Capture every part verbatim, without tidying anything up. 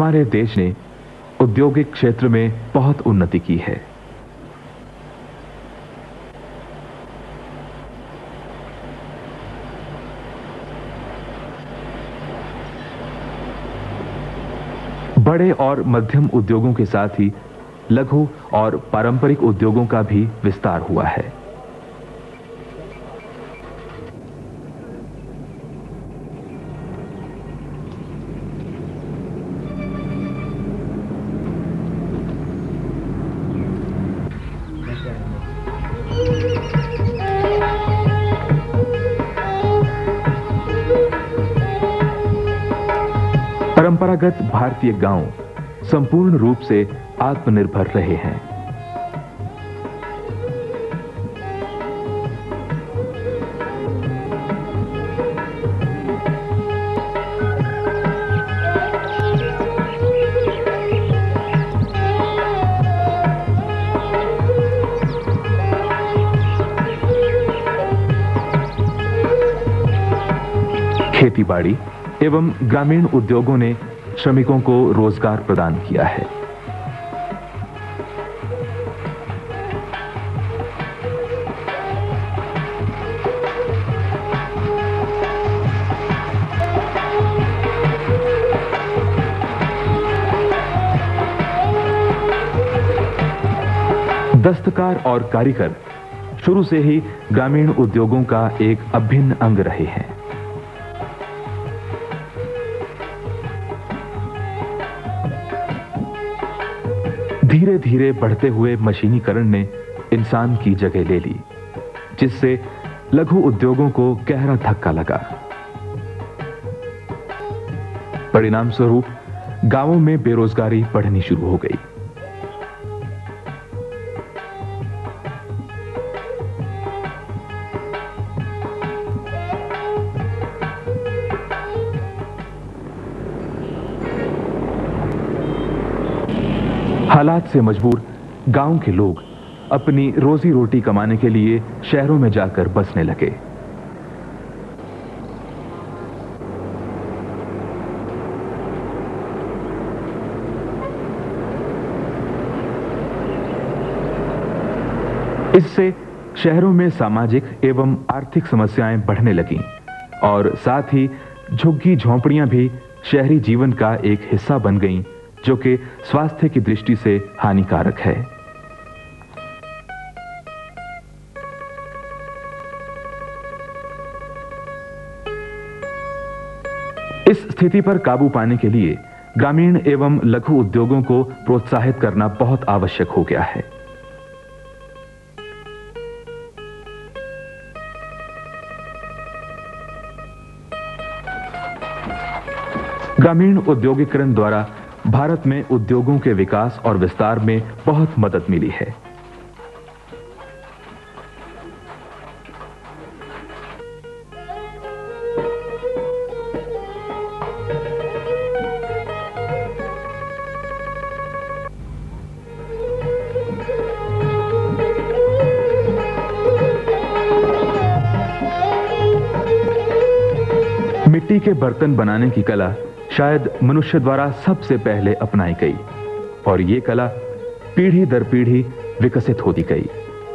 हमारे देश ने औद्योगिक क्षेत्र में बहुत उन्नति की है। बड़े और मध्यम उद्योगों के साथ ही लघु और पारंपरिक उद्योगों का भी विस्तार हुआ है। परंपरागत भारतीय गांव संपूर्ण रूप से आत्मनिर्भर रहे हैं। खेतीबाड़ी एवं ग्रामीण उद्योगों ने श्रमिकों को रोजगार प्रदान किया है। दस्तकार और कारीगर शुरू से ही ग्रामीण उद्योगों का एक अभिन्न अंग रहे हैं। धीरे धीरे बढ़ते हुए मशीनीकरण ने इंसान की जगह ले ली, जिससे लघु उद्योगों को गहरा धक्का लगा। परिणाम स्वरूप गांवों में बेरोजगारी बढ़नी शुरू हो गई। हालात से मजबूर गांव के लोग अपनी रोजी रोटी कमाने के लिए शहरों में जाकर बसने लगे। इससे शहरों में सामाजिक एवं आर्थिक समस्याएं बढ़ने लगीं और साथ ही झुग्गी झोंपड़ियां भी शहरी जीवन का एक हिस्सा बन गईं, जो कि स्वास्थ्य की दृष्टि से हानिकारक है। इस स्थिति पर काबू पाने के लिए ग्रामीण एवं लघु उद्योगों को प्रोत्साहित करना बहुत आवश्यक हो गया है। ग्रामीण औद्योगिकरण द्वारा भारत में उद्योगों के विकास और विस्तार में बहुत मदद मिली है। मिट्टी के बर्तन बनाने की कला शायद मनुष्य द्वारा सबसे पहले अपनाई गई और ये कला पीढ़ी दर पीढ़ी विकसित होती गई।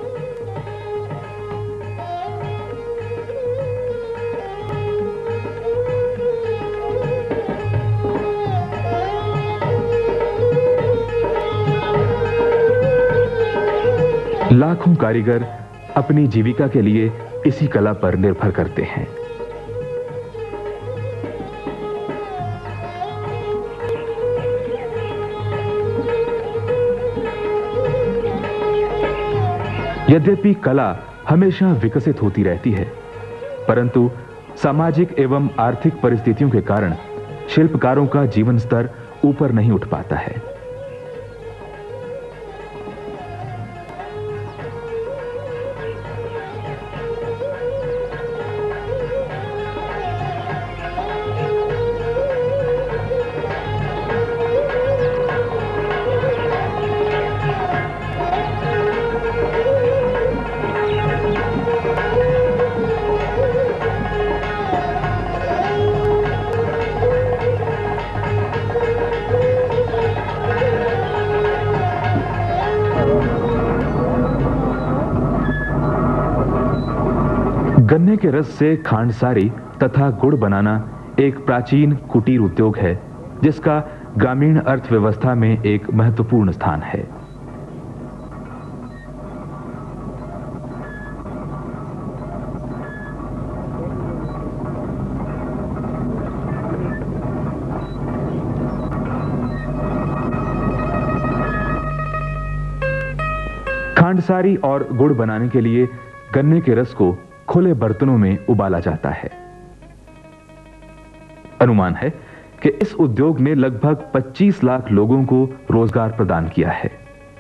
लाखों कारीगर अपनी जीविका के लिए इसी कला पर निर्भर करते हैं। यद्यपि कला हमेशा विकसित होती रहती है, परंतु सामाजिक एवं आर्थिक परिस्थितियों के कारण शिल्पकारों का जीवन स्तर ऊपर नहीं उठ पाता है। गन्ने के रस से खांडसारी तथा गुड़ बनाना एक प्राचीन कुटीर उद्योग है जिसका ग्रामीण अर्थव्यवस्था में एक महत्वपूर्ण स्थान है। खांडसारी और गुड़ बनाने के लिए गन्ने के रस को खुले बर्तनों में उबाला जाता है। अनुमान है कि इस उद्योग ने लगभग पच्चीस लाख लोगों को रोजगार प्रदान किया है।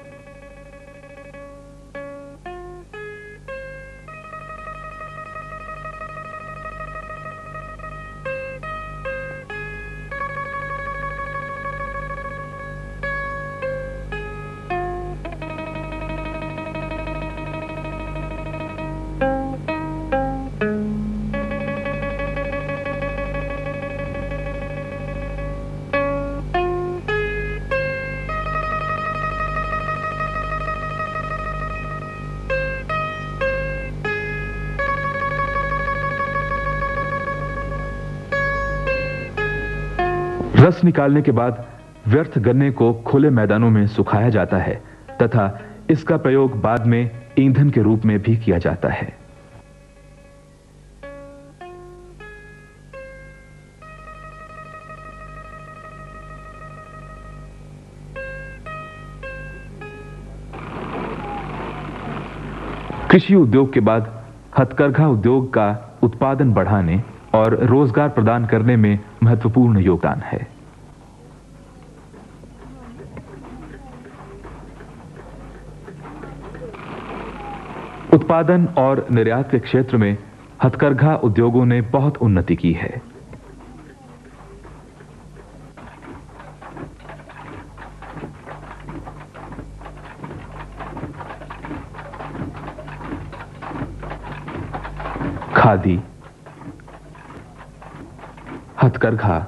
रस निकालने के बाद व्यर्थ गन्ने को खुले मैदानों में सुखाया जाता है तथा इसका प्रयोग बाद में ईंधन के रूप में भी किया जाता है। कृषि उद्योग के बाद हथकरघा उद्योग का उत्पादन बढ़ाने और रोजगार प्रदान करने में महत्वपूर्ण योगदान है। उत्पादन और निर्यात के क्षेत्र में हथकरघा उद्योगों ने बहुत उन्नति की है। खादी, हथकरघा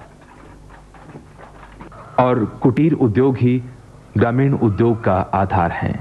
और कुटीर उद्योग ही ग्रामीण उद्योग का आधार हैं।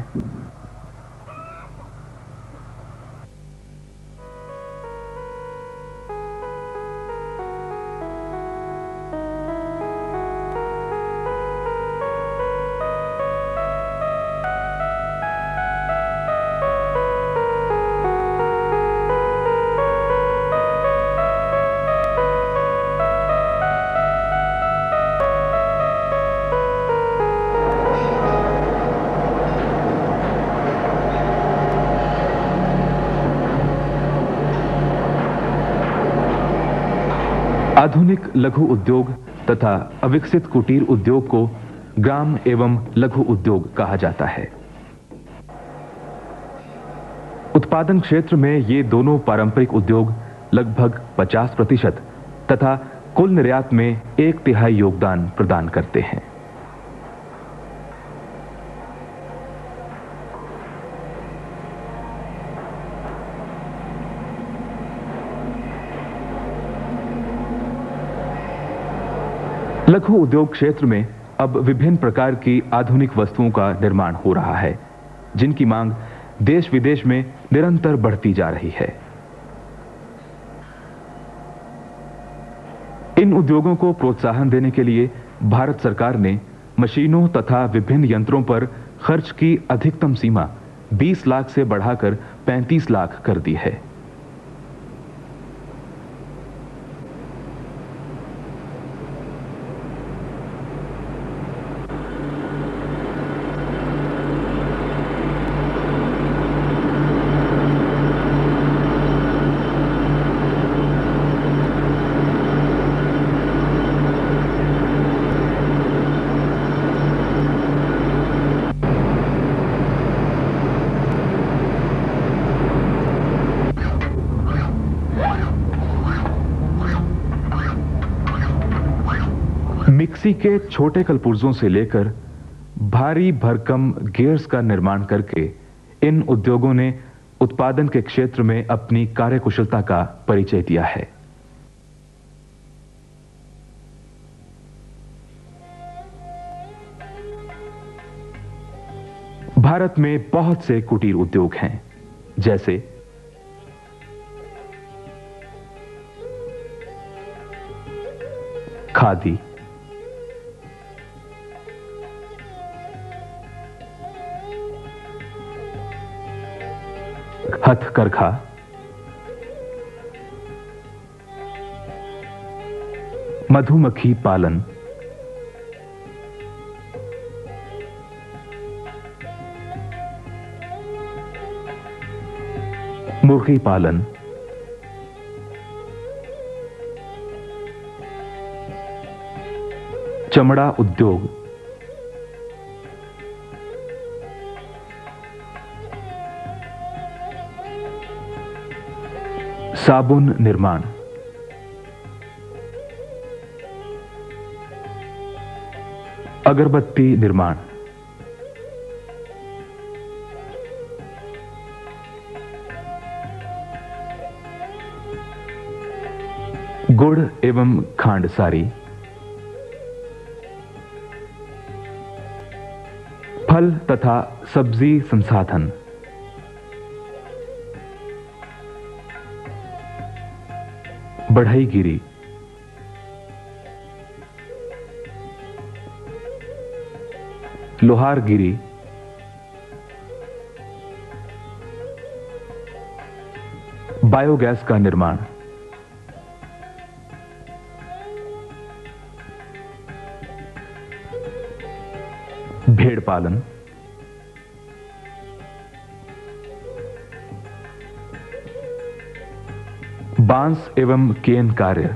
आधुनिक लघु उद्योग तथा अविकसित कुटीर उद्योग को ग्राम एवं लघु उद्योग कहा जाता है। उत्पादन क्षेत्र में ये दोनों पारंपरिक उद्योग लगभग पचास प्रतिशत तथा कुल निर्यात में एक तिहाई योगदान प्रदान करते हैं। लघु उद्योग क्षेत्र में अब विभिन्न प्रकार की आधुनिक वस्तुओं का निर्माण हो रहा है, जिनकी मांग देश विदेश में निरंतर बढ़ती जा रही है। इन उद्योगों को प्रोत्साहन देने के लिए भारत सरकार ने मशीनों तथा विभिन्न यंत्रों पर खर्च की अधिकतम सीमा बीस लाख से बढ़ाकर पैंतीस लाख कर दी है। मिक्सी के छोटे कलपुर्जों से लेकर भारी भरकम गियर्स का निर्माण करके इन उद्योगों ने उत्पादन के क्षेत्र में अपनी कार्यकुशलता का परिचय दिया है। भारत में बहुत से कुटीर उद्योग हैं, जैसे खादी, हथकरघा, मधुमक्खी पालन, मुर्गी पालन, चमड़ा उद्योग, साबुन निर्माण, अगरबत्ती निर्माण, गुड़ एवं खांडसारी, फल तथा सब्जी संसाधन, बढ़ईगिरी, लोहारगिरी, बायोगैस का निर्माण, भेड़ पालन, बांस एवं केन कार्य,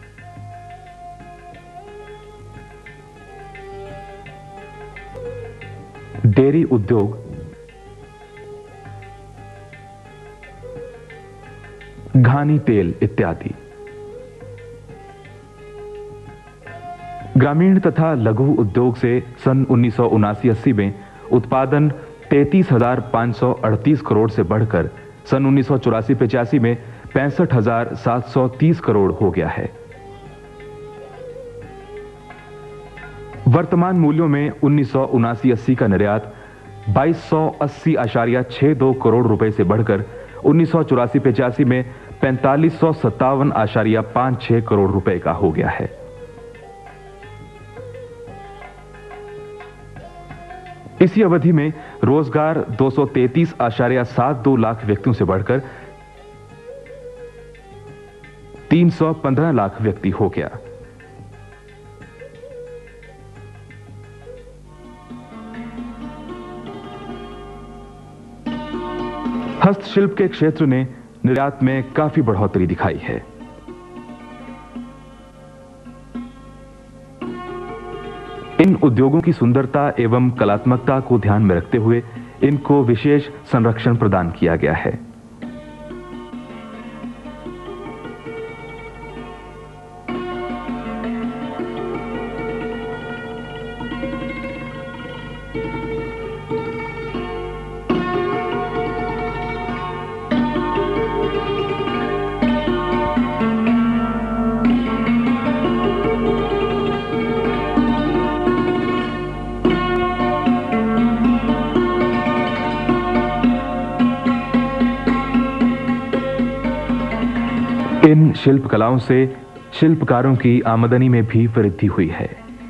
डेयरी उद्योग, घानी तेल इत्यादि। ग्रामीण तथा लघु उद्योग से सन उन्नीस सौ उनासी अस्सी में उत्पादन तैंतीस हजार पांच सौ अड़तीस करोड़ से बढ़कर सन उन्नीस सौ चौरासी पचासी में पैंसठ हजार सात सौ तीस करोड़ हो गया है। वर्तमान मूल्यों में उन्नीस सौ उनासी अस्सी का निर्यात बाईस सौ अस्सी आशारिया छह दो करोड़ रुपए से बढ़कर उन्नीस सौ चौरासी पचासी में पैंतालीस सौ सत्तावन आशारिया पांच छह करोड़ रुपए का हो गया है। इसी अवधि में रोजगार दो सौ तैंतीस आशारिया सात दो लाख व्यक्तियों से बढ़कर तीन सौ पंद्रह लाख व्यक्ति हो गया। हस्तशिल्प के क्षेत्र ने निर्यात में काफी बढ़ोतरी दिखाई है। इन उद्योगों की सुंदरता एवं कलात्मकता को ध्यान में रखते हुए इनको विशेष संरक्षण प्रदान किया गया है। इन शिल्प कलाओं से शिल्पकारों की आमदनी में भी वृद्धि हुई है।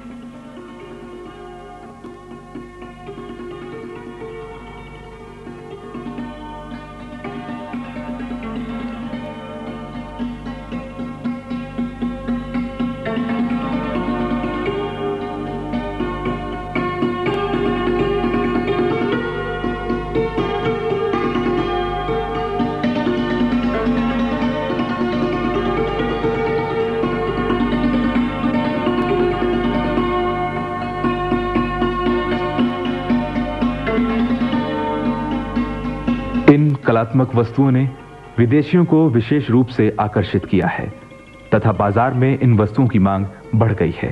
इन कलात्मक वस्तुओं ने विदेशियों को विशेष रूप से आकर्षित किया है तथा बाजार में इन वस्तुओं की मांग बढ़ गई है।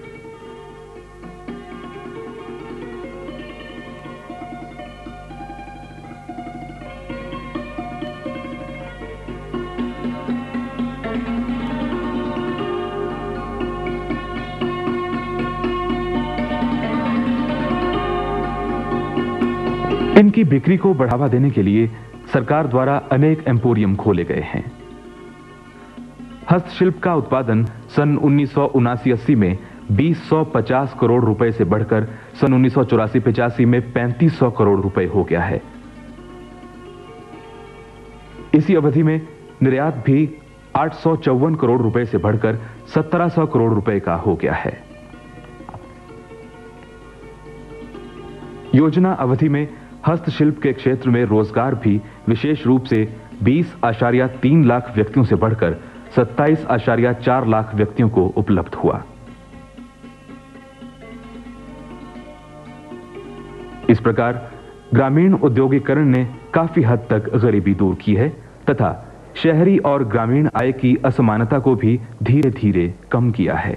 इनकी बिक्री को बढ़ावा देने के लिए सरकार द्वारा अनेक एम्पोरियम खोले गए हैं। हस्तशिल्प का उत्पादन सन उन्नीस सौ उनासी अस्सी में बीस सौ पचास करोड़ रुपए से बढ़कर सन उन्नीस सौ चौरासी पचासी में पैंतीस सौ करोड़ रुपए हो गया है। इसी अवधि में निर्यात भी आठ सौ चौवन करोड़ रुपए से बढ़कर सत्रह सौ करोड़ रुपए का हो गया है। योजना अवधि में हस्तशिल्प के क्षेत्र में रोजगार भी विशेष रूप से बीस आशारिया तीन लाख व्यक्तियों से बढ़कर सत्ताईस आशारिया चार लाख व्यक्तियों को उपलब्ध हुआ। इस प्रकार ग्रामीण औद्योगिकरण ने काफी हद तक गरीबी दूर की है तथा शहरी और ग्रामीण आय की असमानता को भी धीरे धीरे कम किया है।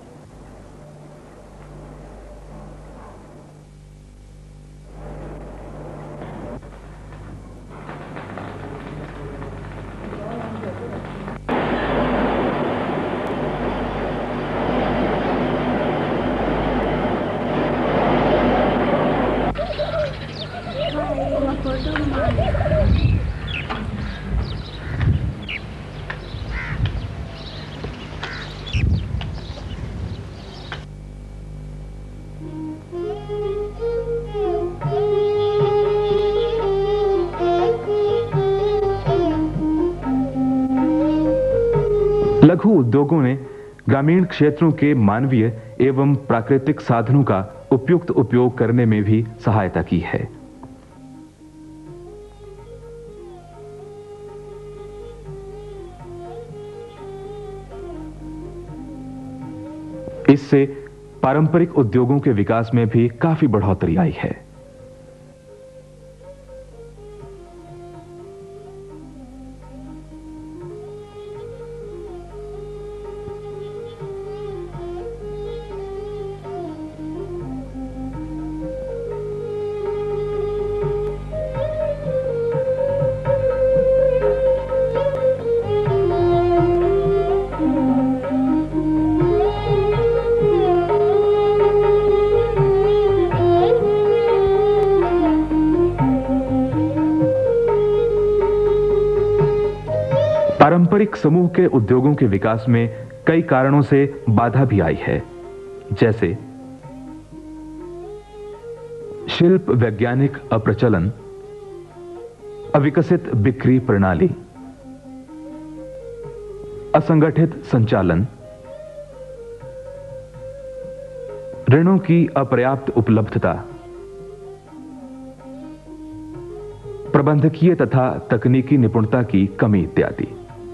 लघु उद्योगों ने ग्रामीण क्षेत्रों के मानवीय एवं प्राकृतिक साधनों का उपयुक्त उपयोग करने में भी सहायता की है। इससे पारंपरिक उद्योगों के विकास में भी काफी बढ़ोतरी आई है। पारंपरिक समूह के उद्योगों के विकास में कई कारणों से बाधा भी आई है, जैसे शिल्प वैज्ञानिक अप्रचलन, अविकसित बिक्री प्रणाली, असंगठित संचालन, ऋणों की अपर्याप्त उपलब्धता, प्रबंधकीय तथा तकनीकी निपुणता की कमी इत्यादि।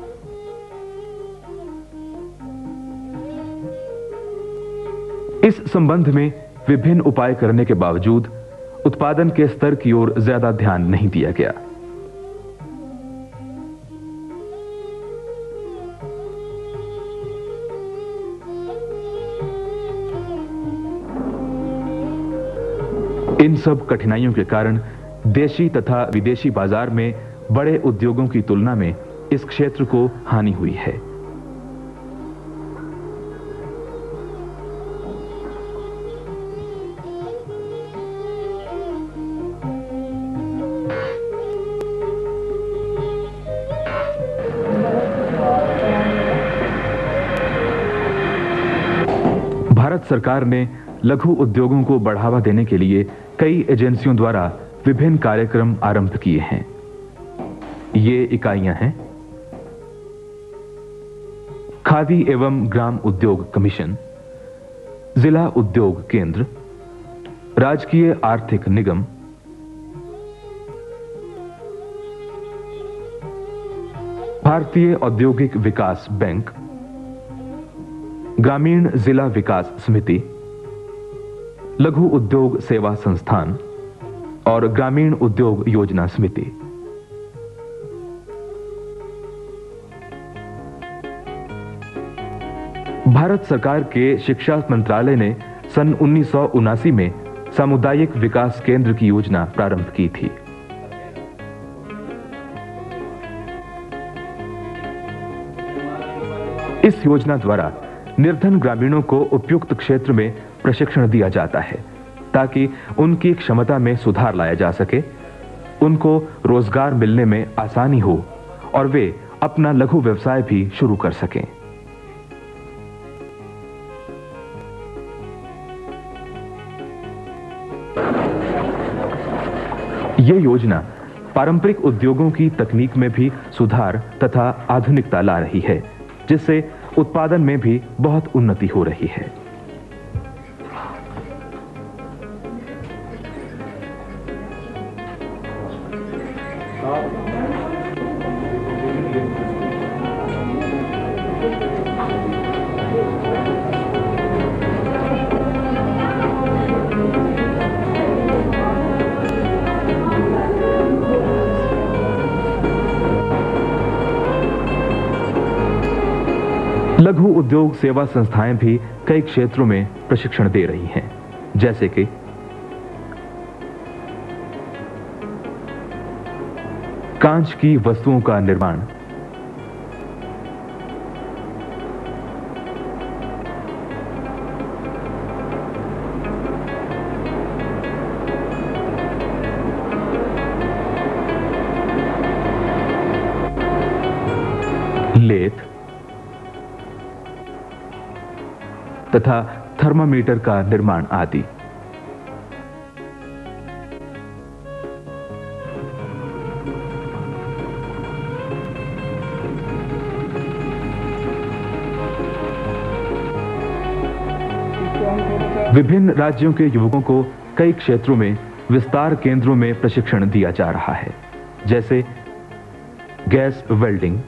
इस संबंध में विभिन्न उपाय करने के बावजूद उत्पादन के स्तर की ओर ज्यादा ध्यान नहीं दिया गया। इन सब कठिनाइयों के कारण देशी तथा विदेशी बाजार में बड़े उद्योगों की तुलना में इस क्षेत्र को हानि हुई है। भारत सरकार ने लघु उद्योगों को बढ़ावा देने के लिए कई एजेंसियों द्वारा विभिन्न कार्यक्रम आरंभ किए हैं। ये इकाइयां हैं: खादी एवं ग्राम उद्योग कमीशन, जिला उद्योग केंद्र, राजकीय आर्थिक निगम, भारतीय औद्योगिक विकास बैंक, ग्रामीण जिला विकास समिति, लघु उद्योग सेवा संस्थान और ग्रामीण उद्योग योजना समिति। भारत सरकार के शिक्षा मंत्रालय ने सन उन्नीस सौ उनासी में सामुदायिक विकास केंद्र की योजना प्रारंभ की थी। इस योजना द्वारा निर्धन ग्रामीणों को उपयुक्त क्षेत्र में प्रशिक्षण दिया जाता है ताकि उनकी क्षमता में सुधार लाया जा सके, उनको रोजगार मिलने में आसानी हो और वे अपना लघु व्यवसाय भी शुरू कर सकें। यह योजना पारंपरिक उद्योगों की तकनीक में भी सुधार तथा आधुनिकता ला रही है, जिससे उत्पादन में भी बहुत उन्नति हो रही है। लघु उद्योग सेवा संस्थाएं भी कई क्षेत्रों में प्रशिक्षण दे रही हैं, जैसे कि कांच की वस्तुओं का निर्माण, लेथ तथा थर्मामीटर का निर्माण आदि। विभिन्न राज्यों के युवकों को कई क्षेत्रों में विस्तार केंद्रों में प्रशिक्षण दिया जा रहा है, जैसे गैस वेल्डिंग,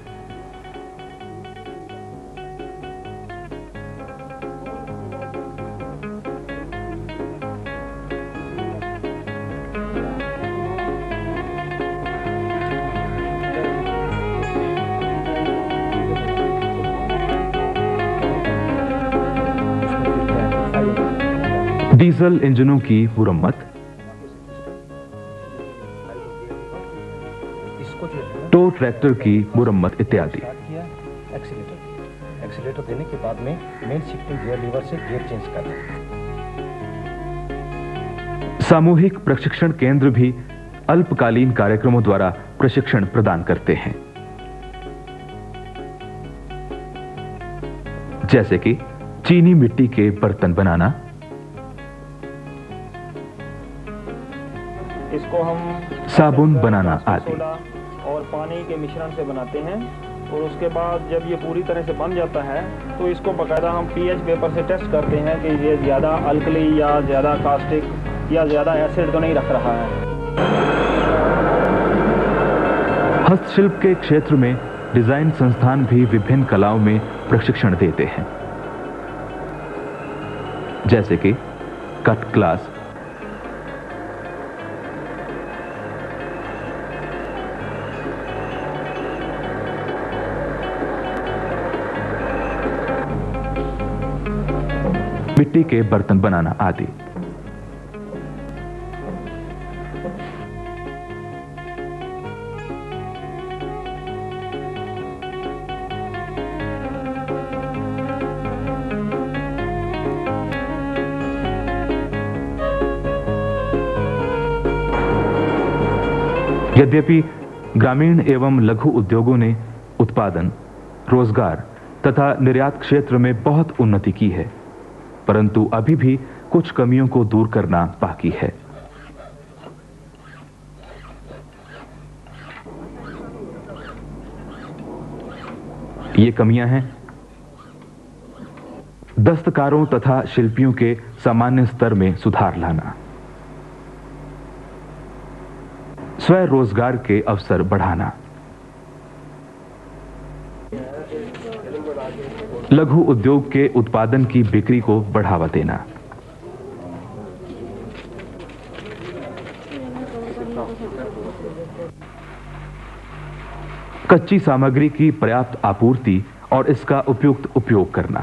डीजल इंजनों की मुरम्मत, टो ट्रैक्टर की मुरम्मत इत्यादि। एक्सीलेटर एक्सीलेटर देने के बाद में मेन शिफ्टिंग गियर लीवर से गियर चेंज करना। सामूहिक प्रशिक्षण केंद्र भी अल्पकालीन कार्यक्रमों द्वारा प्रशिक्षण प्रदान करते हैं, जैसे कि चीनी मिट्टी के बर्तन बनाना, इसको हम साबुन बनाना आदि। और पानी के मिश्रण से बनाते हैं, और उसके बाद जब ये पूरी तरह से बन जाता है तो इसको बाकायदा हम पीएच पेपर से टेस्ट करते हैं कि ये ज़्यादा अल्कली या ज़्यादा कास्टिक या ज़्यादा एसिड तो नहीं रख रहा है। हस्तशिल्प के क्षेत्र में डिजाइन संस्थान भी विभिन्न कलाओं में प्रशिक्षण देते हैं, जैसे कि कट क्लास, मिट्टी के बर्तन बनाना आदि। यद्यपि ग्रामीण एवं लघु उद्योगों ने उत्पादन, रोजगार तथा निर्यात क्षेत्र में बहुत उन्नति की है, परंतु अभी भी कुछ कमियों को दूर करना बाकी है। ये कमियां हैं दस्तकारों तथा शिल्पियों के सामान्य स्तर में सुधार लाना, स्वरोजगार के अवसर बढ़ाना, लघु उद्योग के उत्पादन की बिक्री को बढ़ावा देना, कच्ची सामग्री की पर्याप्त आपूर्ति और इसका उपयुक्त उपयोग करना,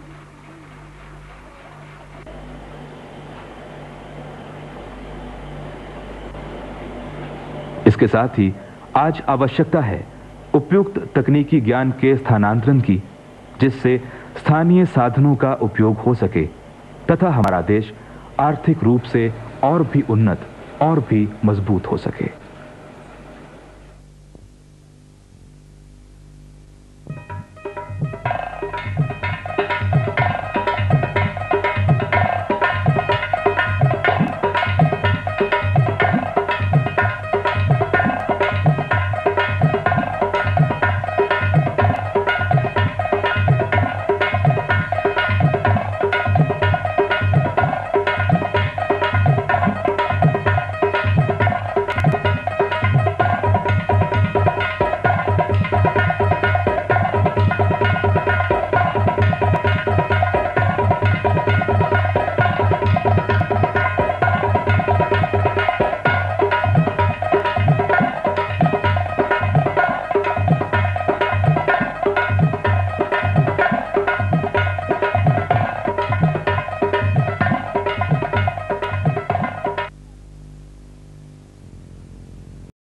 इसके साथ ही आज आवश्यकता है उपयुक्त तकनीकी ज्ञान के स्थानांतरण की, जिससे स्थानीय साधनों का उपयोग हो सके तथा हमारा देश आर्थिक रूप से और भी उन्नत और भी मजबूत हो सके।